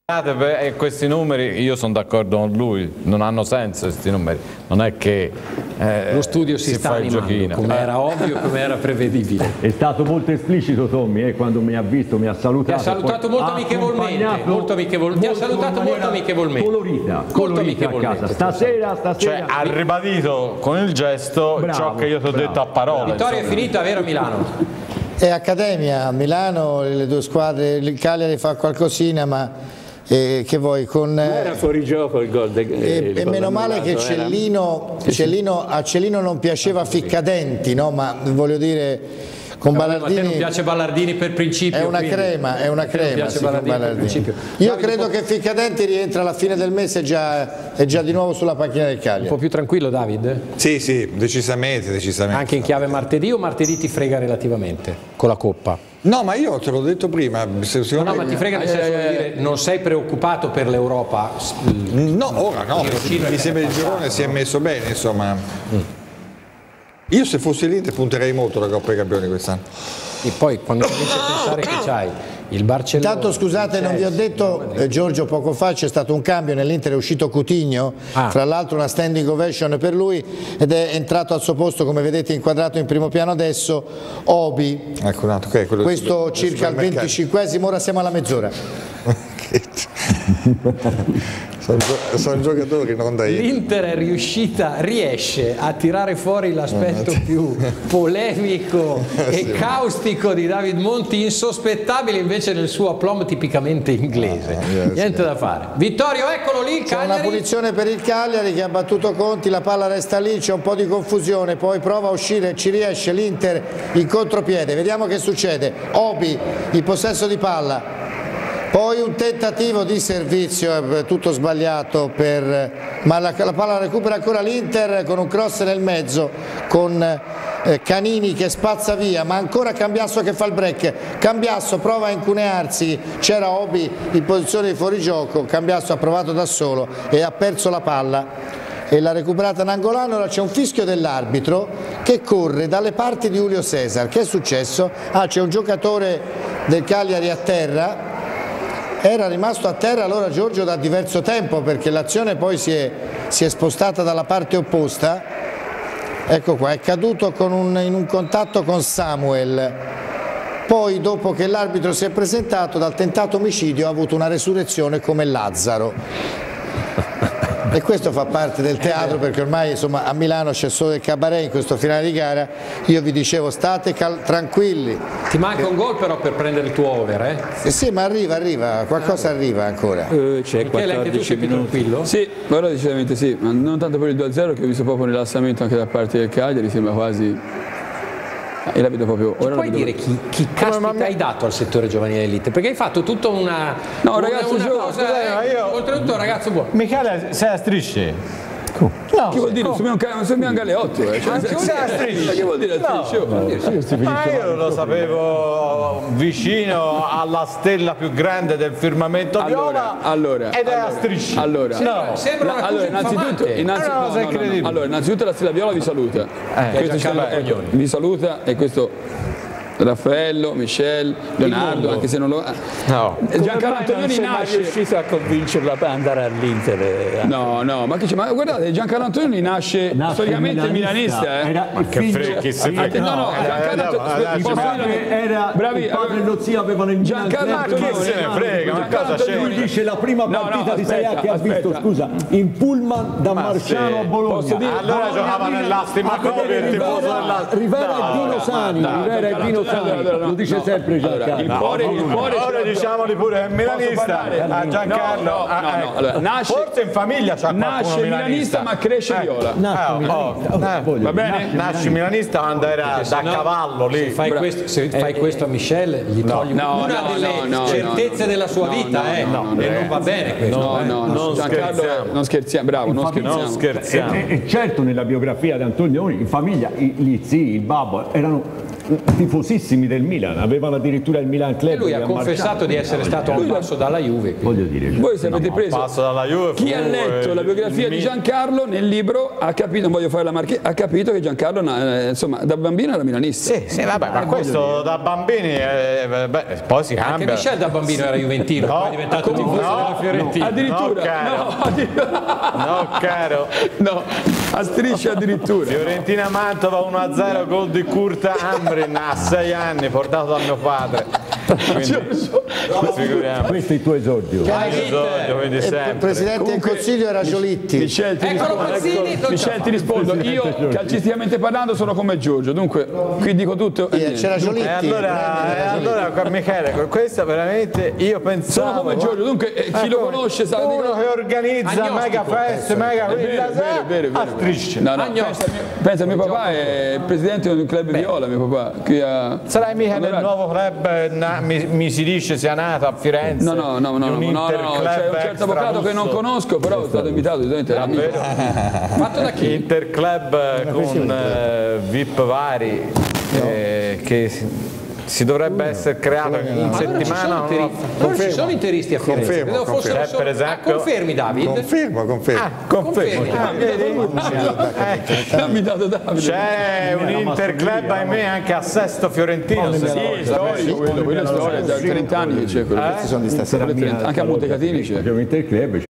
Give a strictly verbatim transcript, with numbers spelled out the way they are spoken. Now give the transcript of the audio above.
E questi numeri, io sono d'accordo con lui, non hanno senso questi numeri, non è che eh, lo studio si, si sta animando, come era ovvio, come era prevedibile. È stato molto esplicito Tommy, eh, quando mi ha visto, mi ha salutato. Ti ha salutato molto amichevolmente, molto amichevolmente, ti ha salutato molto amichevolmente. Colorita, colorita a casa, stasera, stasera. Cioè ha ribadito con il gesto bravo, ciò che io ti ho detto a parole. Vittoria è finita, vero Milano? È accademia, a Milano le due squadre, il Cagliari fa qualcosina ma... Eh, che vuoi con eh, era fuori gioco il gol de, e, e meno male che Cellino, Cellino, a Cellino non piaceva Ficcadenti, no? Ma voglio dire con no, Ballardini, a te non piace Ballardini per principio, è una quindi. crema, è una crema sì, Ballardini per principio. Io credo che Ficcadenti rientra alla fine del mese, è già, è già di nuovo sulla panchina del Cagliari. Un po' più tranquillo David? Sì, sì, decisamente, decisamente. Anche in chiave martedì o martedì ti frega relativamente con la Coppa? No, ma io te l'ho detto prima. Se, no, no, ma ti frega nel senso di dire, non sei preoccupato per l'Europa? No, ora no, mi sembra il girone si è messo bene, insomma. Mm. Io se fossi l'Inter punterei molto alla Coppa dei Campioni quest'anno. E poi quando cominci a pensare che c'hai il Barcellona... Intanto scusate, non vi ho detto, eh, Giorgio, poco fa c'è stato un cambio, nell'Inter è uscito Coutinho, ah. Tra l'altro una standing ovation per lui, ed è entrato al suo posto, come vedete inquadrato in primo piano adesso, Obi. Ecco, nato, okay, questo circa al venticinquesimo, ora siamo alla mezz'ora. sono, sono giocatori, non da io. L'Inter è riuscita, riesce a tirare fuori l'aspetto più polemico e sì, caustico di David Monti, insospettabile invece nel suo aplomb tipicamente inglese. Ah, yes, niente yes. da fare. Vittorio, eccolo lì, c'è una punizione per il Cagliari che ha battuto Conti, la palla resta lì, c'è un po' di confusione, poi prova a uscire, ci riesce l'Inter in contropiede, vediamo che succede. Obi in possesso di palla. Poi un tentativo di servizio, tutto sbagliato, per, ma la, la palla recupera ancora l'Inter con un cross nel mezzo, con eh, Canini che spazza via, ma ancora Cambiasso che fa il break. Cambiasso prova a incunearsi, c'era Obi in posizione di fuorigioco, Cambiasso ha provato da solo e ha perso la palla e l'ha recuperata Nangolano. Ora c'è un fischio dell'arbitro che corre dalle parti di Julio Cesar. Che è successo? Ah, c'è un giocatore del Cagliari a terra. Era rimasto a terra allora Giorgio da diverso tempo, perché l'azione poi si è, si è spostata dalla parte opposta. Ecco qua, è caduto con un, in un contatto con Samuel. Poi dopo che l'arbitro si è presentato dal tentato omicidio ha avuto una resurrezione come Lazzaro. E questo fa parte del teatro, perché ormai insomma a Milano c'è solo il cabaret in questo finale di gara. Io vi dicevo state tranquilli. Ti manca un gol però per prendere il tuo over, eh? Eh sì, ma arriva, arriva, qualcosa arriva ancora. Uh, c'è quattordici minuti. Tranquillo? Sì, ora decisamente sì, ma non tanto per il due a zero, che ho visto proprio un rilassamento anche da parte del Cagliari, sembra quasi... E la vedo proprio. Ora puoi dire chi, chi caspita me... hai dato al settore giovanile elite? Perché hai fatto tutta una. No, ragazzo, una cosa, eh, io... oltretutto un ragazzo buono. Michele, sei a strisce. No, che vuol dire? Sono Galeotto, eh. Cioè, che vuol dire? No. Ma io lo sapevo vicino alla stella più grande del firmamento viola, allora, ed è allora, a strisce. Allora, no. Sembra una allora, innanzitutto, innanzitutto, no, no, no, no. Allora, innanzitutto la stella viola vi saluta. Eh, questo è, ecco, vi saluta e questo. Raffaello, Michel, Leonardo, anche se non lo... No. Giancarlo Antonioni nasce... riuscito a convincerla per andare all'Inter. No, no, ma, che ma guardate, Giancarlo Antonioni nasce, nasce storicamente milanista, eh? Era ma che frega, chi si frega? No, no, Giancarlo Antonioni era bravi, il padre e lo zio avevano in Giancarlo Antonioni che se ne frega, ma cosa c'è? Lui dice la prima partita di Serie A che ha visto, scusa, in pullman da Marciano a Bologna. Allora giocava nell'Astima Covi e il tifoso dell'Astima. Rivera e Dino Sani, Rivera e Dino Sani, lo dice sempre Giancarlo. Il cuore, il cuore, ora diciamoli pure è milanista a Giancarlo. Forse in famiglia c'ha qualcuno nasce milanista ma cresce viola. Va bene? Nasci milanista quando era da cavallo lì. Se fai questo a Michel gli togli una delle certezze della sua vita, e non va bene questo. No, no, non scherziamo. Non scherziamo, bravo, non scherziamo. E certo nella biografia di Antonioni in famiglia gli zii, il babbo erano tifosissimi del Milan, avevano addirittura il Milan Club. E lui ha confessato di essere stato a un passo dalla Juve. Voglio dire, Voi se avete No, preso passo dalla Juve chi fu, ha letto eh, la biografia il di Mi- Giancarlo nel libro ha capito, non voglio fare la marche, ha capito che Giancarlo eh, insomma da bambino era milanista. Sì, sì, vabbè, ma questo da bambini, eh, beh, poi si Anche cambia. Michel da bambino era juventino, No, poi è diventato tifoso no, della Fiorentina. Addirittura, No, caro. no, addirittura- No, caro. no, a strisce addirittura. Fiorentina Mantova uno a zero, gol di Kurt Amrin a sei anni, portato da mio padre. Quindi, figuriamo. questo è il tuo esordio. Hai esordio, quindi Il sempre. Presidente del Comunque, Consiglio era Giolitti. Michel, ti Eccolo rispondo, Mazzini, non Michel, c'è. ti rispondo. Io calcisticamente parlando sono come Giorgio, dunque qui dico tutto e Sì, niente. c'era Giolitti. E allora, e allora qua, Michele, questa veramente io pensavo. Sono come Giorgio, dunque eh, chi lo conosce sa di uno che organizza Agnostico. mega feste, mega È vero, vero, vero, a vero. strisce. No, no, Agnostico. pensa, pensa, mio papà è presidente di un club viola, mio papà. Qui a... Sarai mica nel Onorario. nuovo club, eh, na- mi, mi si dice sia nato a Firenze. No, no, no, no, un no, no, no, interclub c'è un certo extra avvocato che non lusso. conosco, però è stato invitato, evidentemente era amico. Fatto da chi? Interclub con eh, V I P vari eh, che si, si dovrebbe essere creato in Ma allora ci settimana. sono, non interi- lo- non ci sono interisti a Firenze. Confermo, Credevo fossero confermo. solo- Per esempio- Ah, confermi David? Confermo, confermo. Ah, confermo. Confermi. Ah, vedi? L'ha invitato Davide. C'è un interclub, ahimè, anche a Sesto Fiorentino. se- Sì, storico quello, quello è storia, da trenta anni che c'è quello. Questi sono di stasera. Anche a Montecatini c'è. Abbiamo Interclub.